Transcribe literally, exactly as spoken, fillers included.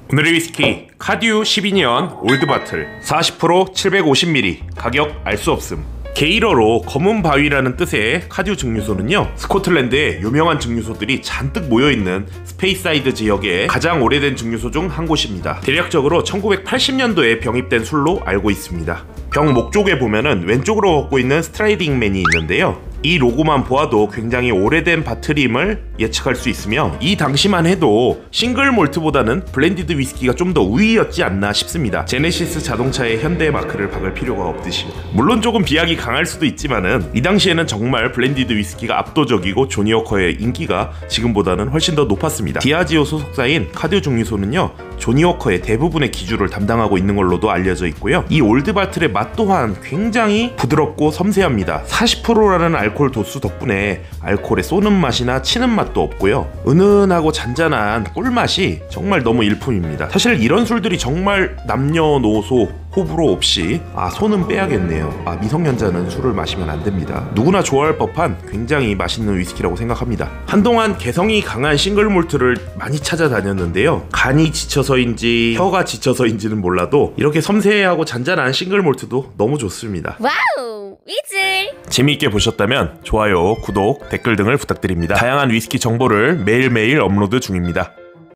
오늘의 위스키 카듀 십이 년 올드바틀 사십 퍼센트 칠백오십 밀리리터 가격 알 수 없음. 게일어로 검은 바위라는 뜻의 카듀 증류소는요, 스코틀랜드에 유명한 증류소들이 잔뜩 모여있는 스페이사이드 지역의 가장 오래된 증류소 중 한 곳입니다. 대략적으로 천구백팔십 년도에 병입된 술로 알고 있습니다. 병 목쪽에 보면은 왼쪽으로 걷고 있는 스트라이딩맨이 있는데요, 이 로고만 보아도 굉장히 오래된 바틀임을 예측할 수 있으며, 이 당시만 해도 싱글 몰트보다는 블렌디드 위스키가 좀 더 우위였지 않나 싶습니다. 제네시스 자동차의 현대 마크를 박을 필요가 없듯이. 물론 조금 비약이 강할 수도 있지만은 이 당시에는 정말 블렌디드 위스키가 압도적이고 조니 워커의 인기가 지금보다는 훨씬 더 높았습니다. 디아지오 소속사인 카듀 증류소는요, 조니 워커의 대부분의 기주를 담당하고 있는 걸로도 알려져 있고요, 이 올드바틀의 맛 또한 굉장히 부드럽고 섬세합니다. 사십 퍼센트라는 알코올 도수 덕분에 알코올의 쏘는 맛이나 치는 맛도 없고요, 은은하고 잔잔한 꿀맛이 정말 너무 일품입니다. 사실 이런 술들이 정말 남녀노소 호불호 없이, 아 손은 빼야겠네요, 아 미성년자는 술을 마시면 안 됩니다, 누구나 좋아할 법한 굉장히 맛있는 위스키라고 생각합니다. 한동안 개성이 강한 싱글몰트를 많이 찾아다녔는데요, 간이 지쳐서인지 혀가 지쳐서인지는 몰라도 이렇게 섬세하고 잔잔한 싱글몰트도 너무 좋습니다. 와우, 위즐! 재미있게 보셨다면 좋아요, 구독, 댓글 등을 부탁드립니다. 다양한 위스키 정보를 매일매일 업로드 중입니다.